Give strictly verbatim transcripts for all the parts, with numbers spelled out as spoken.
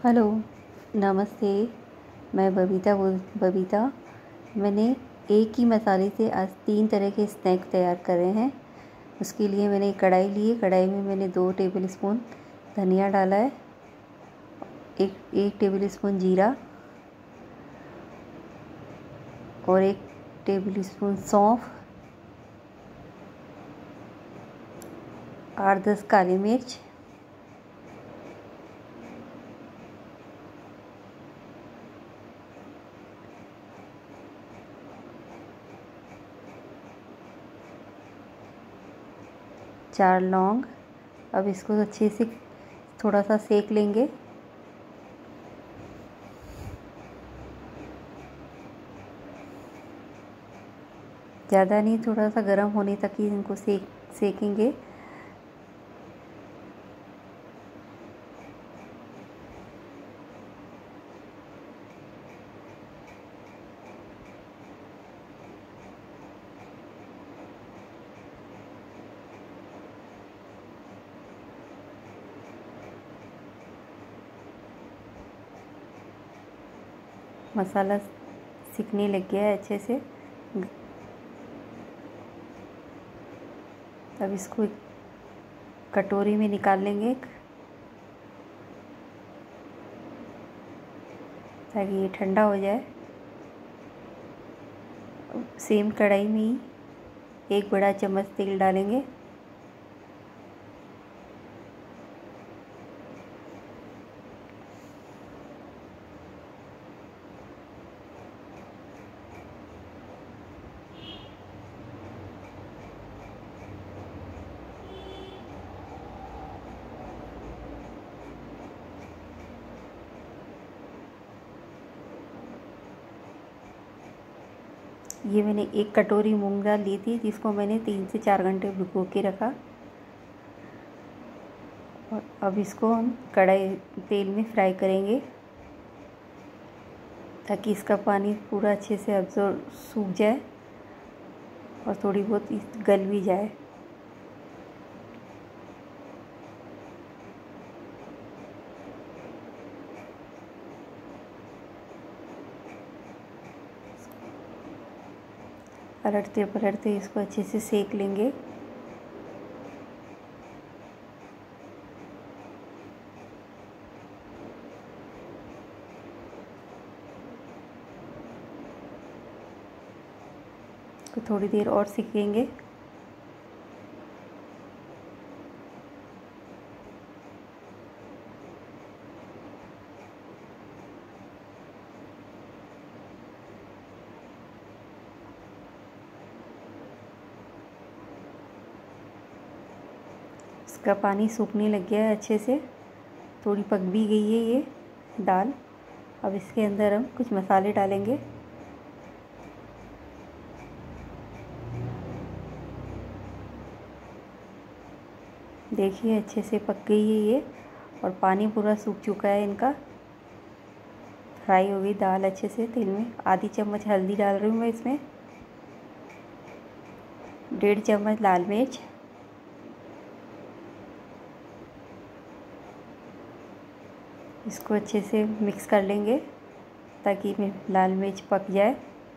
Hello, नमस्ते। मैं बबीता बोल बबीता मैंने एक ही मसाले से आज तीन तरह के स्नैक तैयार करे हैं। उसके लिए मैंने एक कढ़ाई ली है। कढ़ाई में मैंने दो टेबल स्पून धनिया डाला है, एक एक टेबल स्पून जीरा और एक टेबल स्पून सौंफ, आठ दस काली मिर्च, चार लौंग। अब इसको अच्छे से थोड़ा सा सेक लेंगे। ज़्यादा नहीं, थोड़ा सा गर्म होने तक ही इनको सेक सेकेंगे। मसाला सिकने लग गया है अच्छे से। अब इसको एक कटोरी में निकाल लेंगे एक, ताकि ये ठंडा हो जाए। सेम कढ़ाई में ही एक बड़ा चम्मच तेल डालेंगे। ये मैंने एक कटोरी मूंग दाल ली थी, जिसको मैंने तीन से चार घंटे भिगो के रखा। और अब इसको हम कढ़ाई तेल में फ्राई करेंगे, ताकि इसका पानी पूरा अच्छे से अब्जॉर्ब सूख जाए और थोड़ी बहुत गल भी जाए। पलटते पलटते इसको अच्छे से सेक लेंगे। इसको थोड़ी देर और सेकेंगे। इसका पानी सूखने लग गया है अच्छे से, थोड़ी पक भी गई है ये दाल। अब इसके अंदर हम कुछ मसाले डालेंगे। देखिए अच्छे से पक गई है ये, और पानी पूरा सूख चुका है इनका। फ्राई हो गई दाल अच्छे से तेल में। आधी चम्मच हल्दी डाल रही हूँ मैं इसमें, डेढ़ चम्मच लाल मिर्च, इसको अच्छे से मिक्स कर लेंगे ताकि लाल मिर्च पक जाए।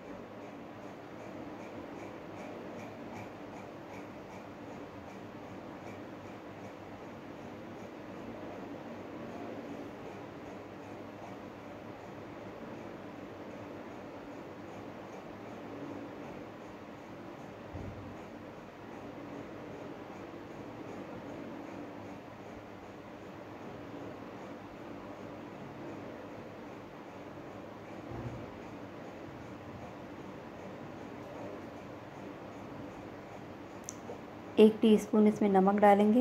एक टीस्पून इसमें नमक डालेंगे।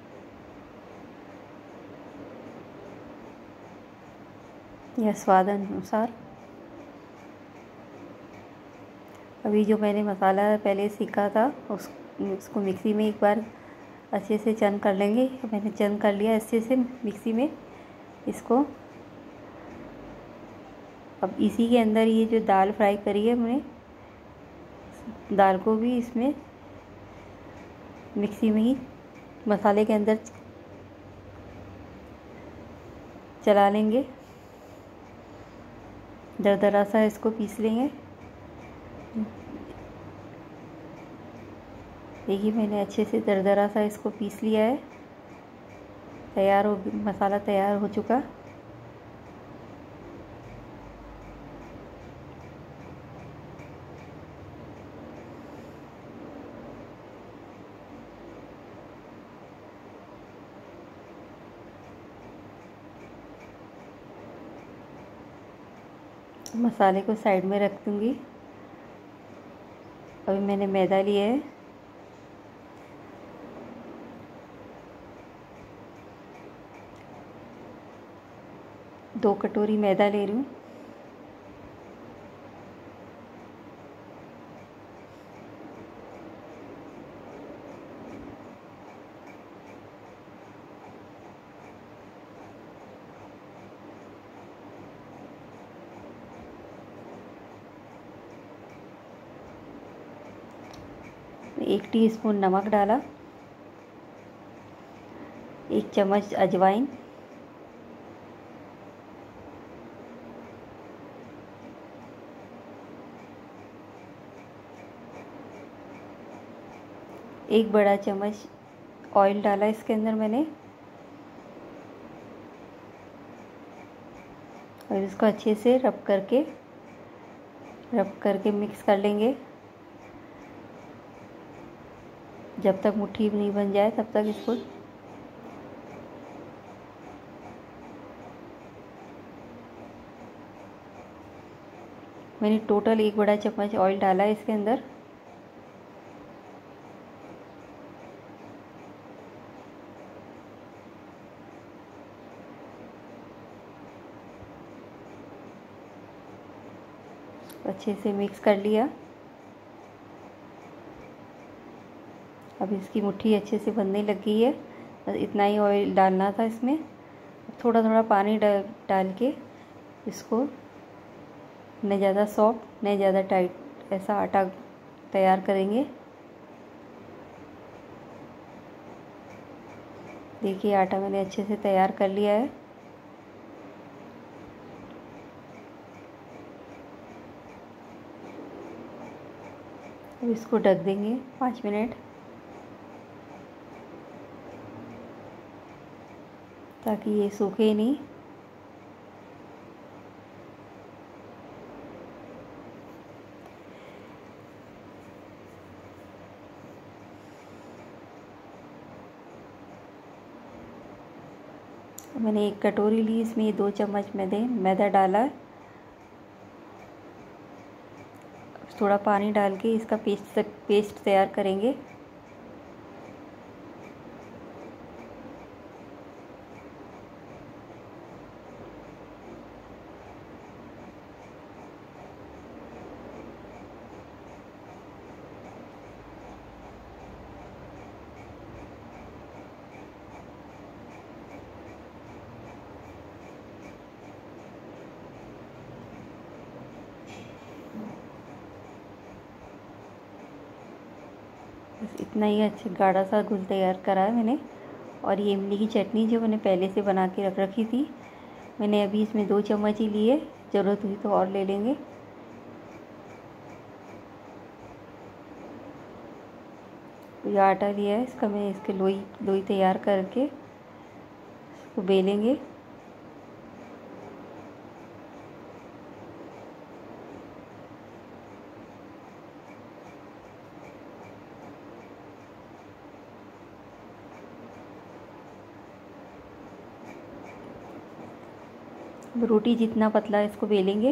या स्वाद अनुसार। अभी जो मैंने मसाला पहले सीखा था उस उसको मिक्सी में एक बार अच्छे से चन कर लेंगे। मैंने चन कर लिया अच्छे से मिक्सी में इसको। अब इसी के अंदर ये जो दाल फ्राई करी है हमने, दाल को भी इसमें मिक्सी में ही मसाले के अंदर चला लेंगे, दरदरा सा इसको पीस लेंगे। देखिए मैंने अच्छे से दरदरा सा इसको पीस लिया है। तैयार हो, मसाला तैयार हो चुका। मसाले को साइड में रख दूँगी। अभी मैंने मैदा लिया है, दो कटोरी मैदा ले रही हूँ। एक टीस्पून नमक डाला, एक चम्मच अजवाइन, एक बड़ा चम्मच ऑयल डाला इसके अंदर मैंने, और इसको अच्छे से रब करके रब करके मिक्स कर लेंगे। जब तक मुट्ठी नहीं बन जाए तब तक इसको मैंने टोटल एक बड़ा चम्मच ऑयल डाला है इसके अंदर। अच्छे से मिक्स कर लिया। अब इसकी मुट्ठी अच्छे से बनने लग गई है। बस इतना ही ऑयल डालना था इसमें। थोड़ा थोड़ा पानी डाल डाल के इसको न ज़्यादा सॉफ्ट न ज़्यादा टाइट ऐसा आटा तैयार करेंगे। देखिए आटा मैंने अच्छे से तैयार कर लिया है। अब इसको ढक देंगे पाँच मिनट, ताकि ये सूखे नहीं। मैंने एक कटोरी ली, इसमें दो चम्मच मैदे मैदा डाला। थोड़ा पानी डाल के इसका पेस्ट पेस्ट तैयार करेंगे। बस इतना ही अच्छा गाढ़ा सा घुल तैयार करा है मैंने। और ये इमली की चटनी जो मैंने पहले से बना के रख रखी थी, मैंने अभी इसमें दो चम्मच ही लिए, ज़रूरत हुई तो और ले लेंगे। ये आटा लिया है, इसका मैं इसके लोई लोई तैयार करके इसको बेलेंगे। रोटी जितना पतला इसको बेलेंगे।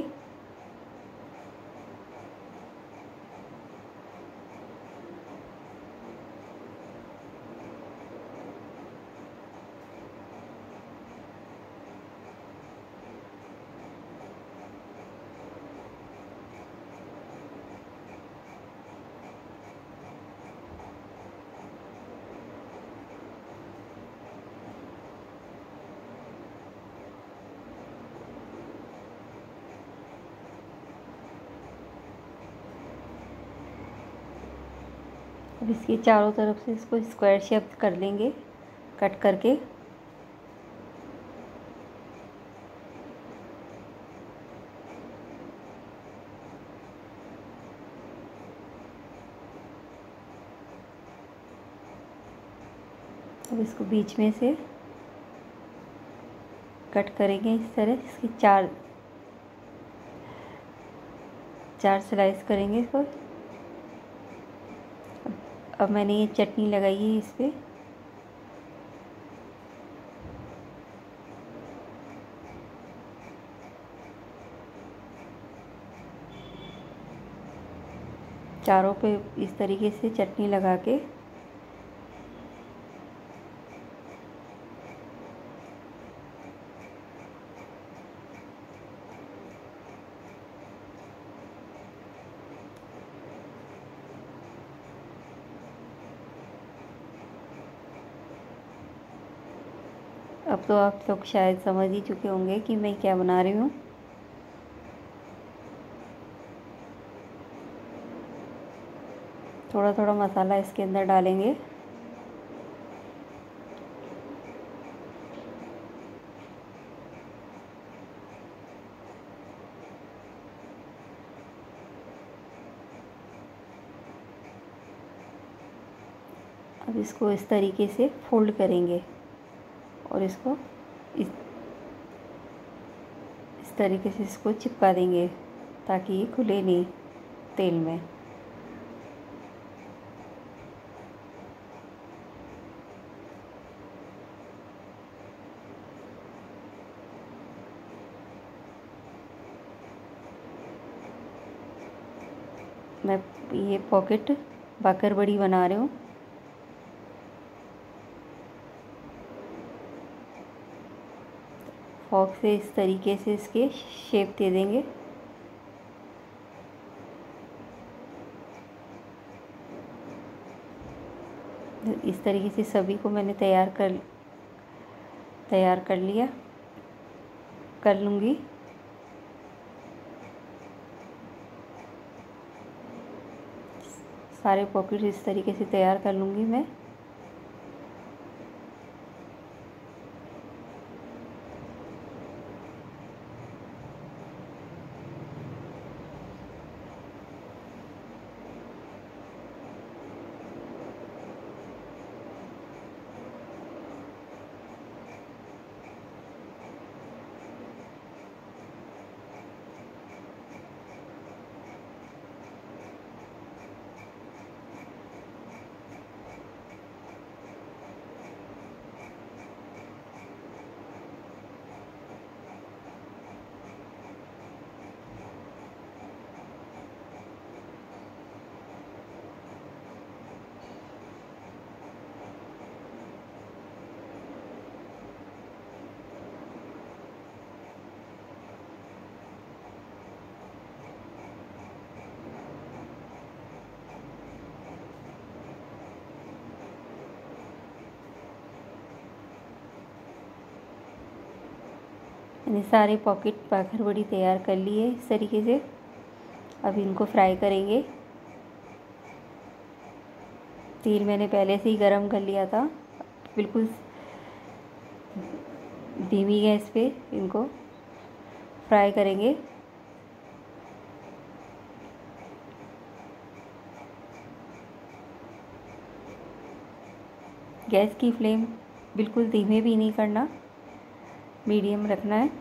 अब इसके चारों तरफ से इसको स्क्वायर शेप कर लेंगे, कट करके। अब इसको बीच में से कट करेंगे इस तरह, इसकी चार चार स्लाइस करेंगे इसको। अब, अब मैंने ये चटनी लगाई है इस पर। चारों पे इस तरीके से चटनी लगा के अब तो आप लोग शायद समझ ही चुके होंगे कि मैं क्या बना रही हूँ। थोड़ा थोड़ा मसाला इसके अंदर डालेंगे। अब इसको इस तरीके से फोल्ड करेंगे और इसको इस इस तरीके से इसको चिपका देंगे ताकि ये खुले नहीं तेल में। मैं ये पॉकेट बाकर बड़ी बना रही हूँ। फॉक से इस तरीके से इसके शेप दे देंगे। इस तरीके से सभी को मैंने तैयार कर तैयार कर लिया कर लूँगी। सारे पॉकेट इस तरीके से तैयार कर लूँगी मैं। मैंने सारे पॉकेट बाकर बड़ी तैयार कर ली है इस तरीके से। अब इनको फ्राई करेंगे। तेल मैंने पहले से ही गरम कर लिया था। बिल्कुल धीमी गैस पे इनको फ्राई करेंगे। गैस की फ्लेम बिल्कुल धीमे भी नहीं करना, मीडियम रखना है।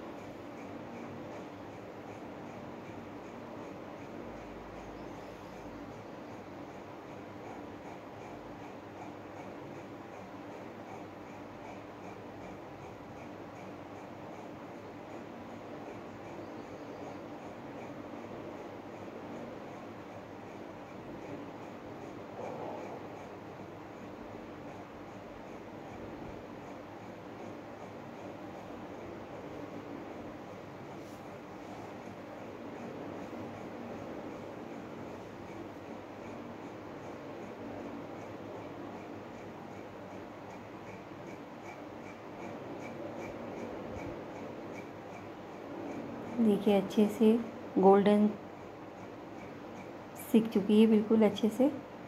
देखिए अच्छे से गोल्डन सिक चुकी है, बिल्कुल अच्छे से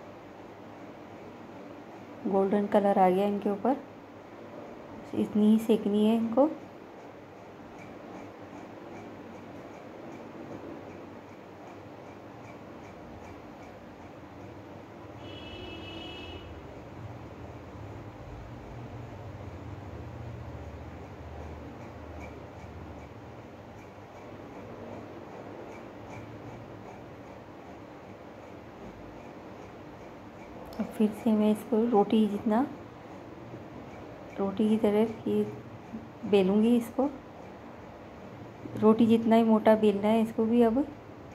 गोल्डन कलर आ गया इनके ऊपर। इतनी ही सेकनी है इनको। फिर से मैं इसको रोटी जितना रोटी की तरह ये बेलूँगी। इसको रोटी जितना ही मोटा बेलना है इसको भी। अब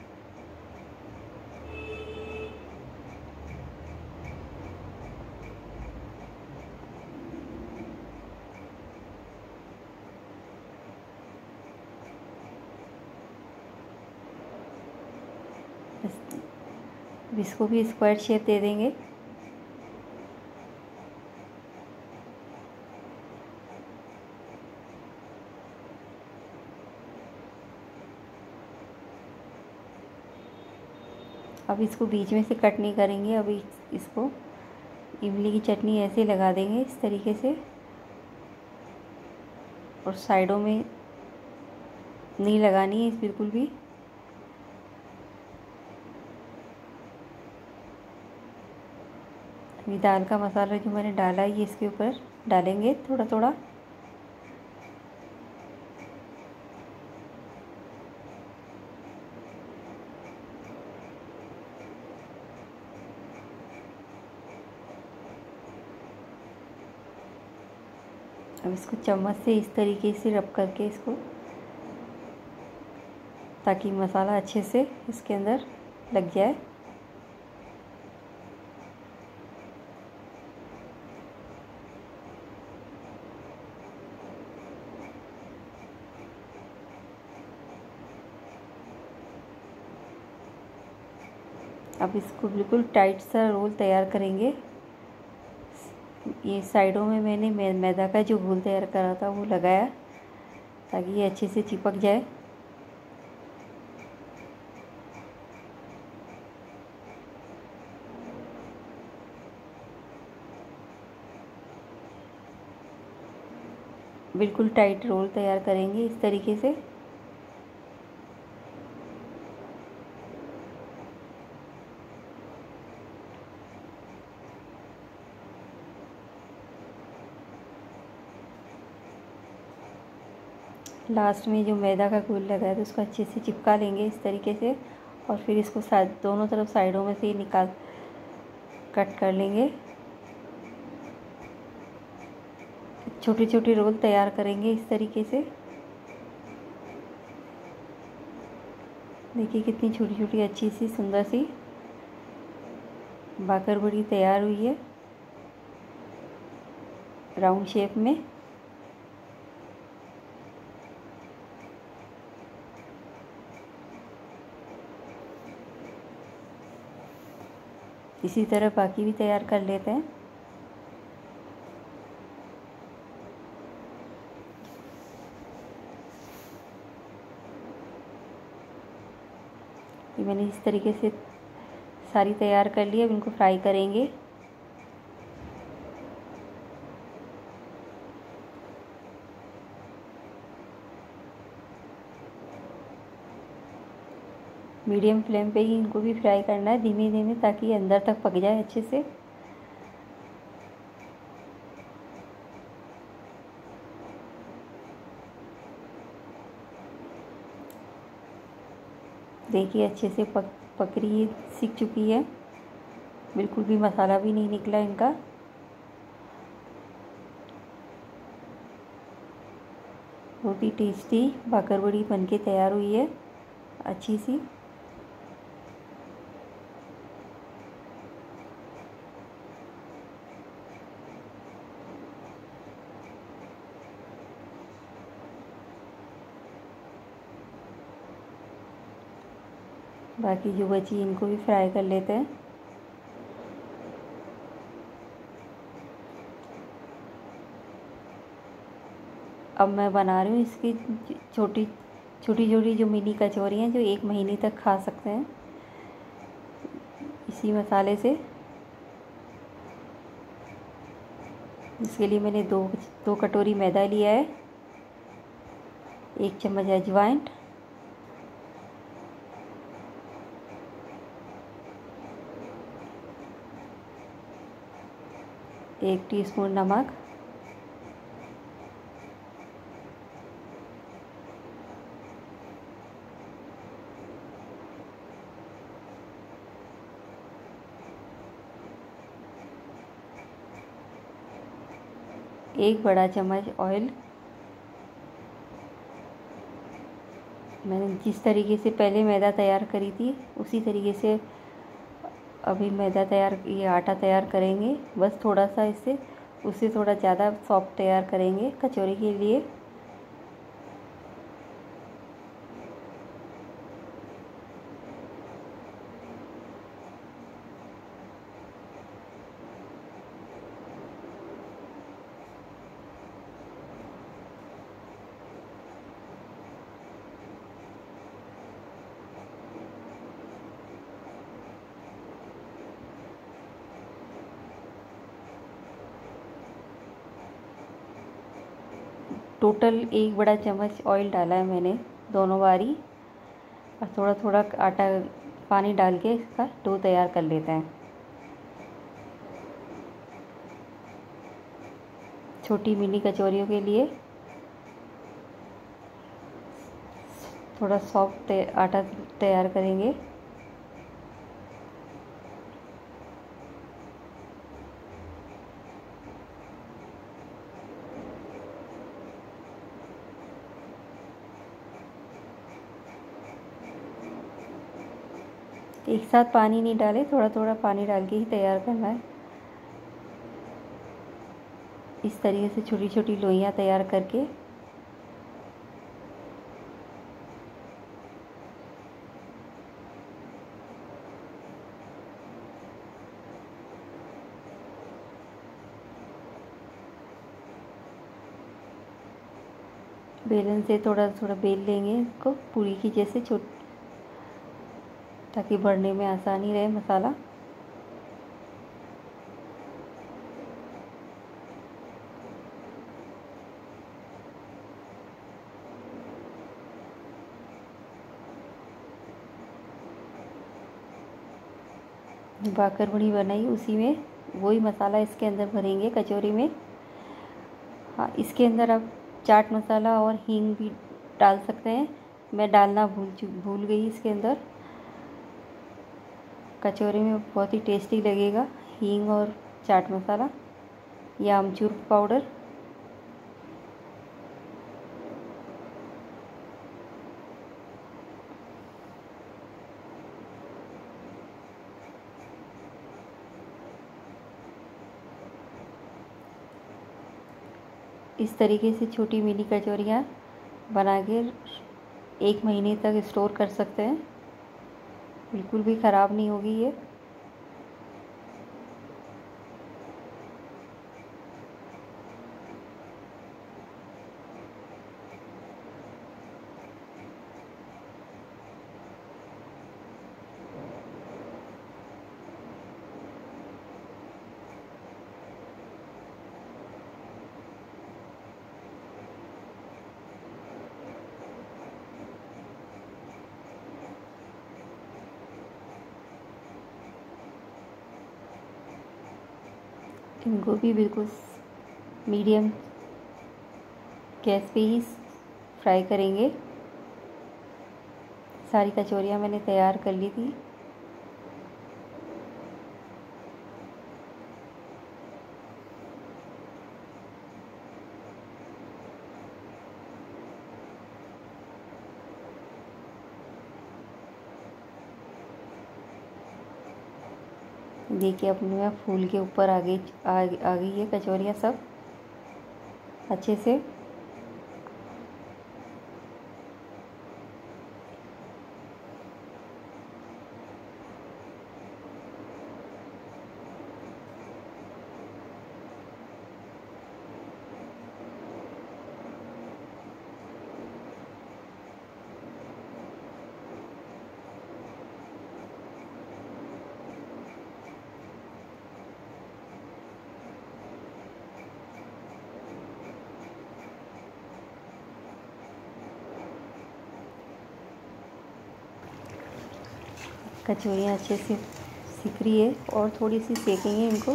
इसको भी स्क्वायर शेप दे देंगे। अब इसको बीच में से कट नहीं करेंगे। अभी इसको इमली की चटनी ऐसे लगा देंगे इस तरीके से, और साइडों में नहीं लगानी है बिल्कुल भी। अभी दाल का मसाला जो मैंने डाला है ये इसके ऊपर डालेंगे थोड़ा थोड़ा। अब इसको चम्मच से इस तरीके से रब करके इसको, ताकि मसाला अच्छे से इसके अंदर लग जाए। अब इसको बिल्कुल टाइट सा रोल तैयार करेंगे। ये साइडों में मैंने मैदा का जो घोल तैयार करा था वो लगाया, ताकि ये अच्छे से चिपक जाए। बिल्कुल टाइट रोल तैयार करेंगे इस तरीके से। लास्ट में जो मैदा का घोल लगाया था उसको अच्छे से चिपका लेंगे इस तरीके से, और फिर इसको साइड दोनों तरफ साइडों में से निकाल कट कर लेंगे। छोटे छोटे रोल तैयार करेंगे इस तरीके से। देखिए कितनी छोटी छोटी अच्छी सी सुंदर सी बाकरवड़ी तैयार हुई है राउंड शेप में। इसी तरह बाकी भी तैयार कर लेते हैं। ये मैंने इस तरीके से सारी तैयार कर ली। अब इनको फ्राई करेंगे। मीडियम फ्लेम पे ही इनको भी फ्राई करना है, धीमे धीमे, ताकि ये अंदर तक पक जाए अच्छे से। देखिए अच्छे से पक पक रही है, सीख चुकी है। बिल्कुल भी मसाला भी नहीं निकला इनका। बहुत ही टेस्टी बाकरवड़ी बनके तैयार हुई है अच्छी सी। बाकी जो बची इनको भी फ्राई कर लेते हैं। अब मैं बना रही हूँ इसकी छोटी छोटी छोटी जो मिनी कचौरी हैं, जो एक महीने तक खा सकते हैं इसी मसाले से। इसके लिए मैंने दो दो कटोरी मैदा लिया है, एक चम्मच अजवाइन, एक टीस्पून नमक, एक बड़ा चम्मच ऑयल। मैंने जिस तरीके से पहले मैदा तैयार करी थी उसी तरीके से अभी मैदा तैयार ये आटा तैयार करेंगे। बस थोड़ा सा इससे उससे थोड़ा ज़्यादा सॉफ्ट तैयार करेंगे कचौरी के लिए। टोटल एक बड़ा चम्मच ऑयल डाला है मैंने दोनों बारी, और थोड़ा थोड़ा आटा पानी डाल के इसका डो तैयार कर लेते हैं। छोटी मिनी कचौरियों के लिए थोड़ा सॉफ्ट आटा तैयार करेंगे। एक साथ पानी नहीं डालें, थोड़ा थोड़ा पानी डाल के ही तैयार करना है। इस तरीके से छोटी छोटी लोइयां तैयार करके बेलन से थोड़ा थोड़ा बेल लेंगे इसको पूरी की जैसे, छोट ताकि भरने में आसानी रहे मसाला। बाकर बड़ी बनाई उसी में वही मसाला इसके अंदर भरेंगे कचौरी में। हाँ, इसके अंदर आप चाट मसाला और हींग भी डाल सकते हैं। मैं डालना भूल भूल गई इसके अंदर। कचौरी में बहुत ही टेस्टी लगेगा हींग और चाट मसाला या आमचूर पाउडर। इस तरीके से छोटी मिनी कचौरियाँ बना के एक महीने तक स्टोर कर सकते हैं, बिल्कुल भी ख़राब नहीं होगी ये। इनको भी बिल्कुल मीडियम गैस पे ही फ्राई करेंगे। सारी कचौरियाँ मैंने तैयार कर ली थी। देखिए अपने में फूल के ऊपर आगे आ आ गई है कचौरियाँ सब अच्छे से। कचौरियाँ अच्छे से सिक रही है और थोड़ी सी सेकेंगे इनको।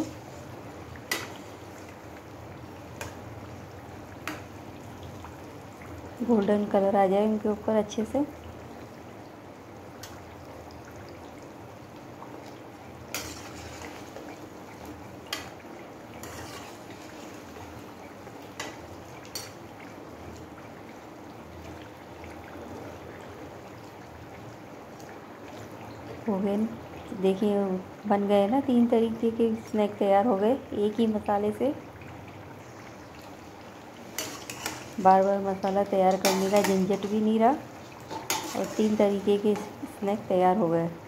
गोल्डन कलर आ जाए इनके ऊपर अच्छे से। हो गए, देखिए बन गए ना, तीन तरीके के स्नैक तैयार हो गए एक ही मसाले से। बार बार मसाला तैयार करने का झंझट भी नहीं रहा और तीन तरीके के स्नैक तैयार हो गए।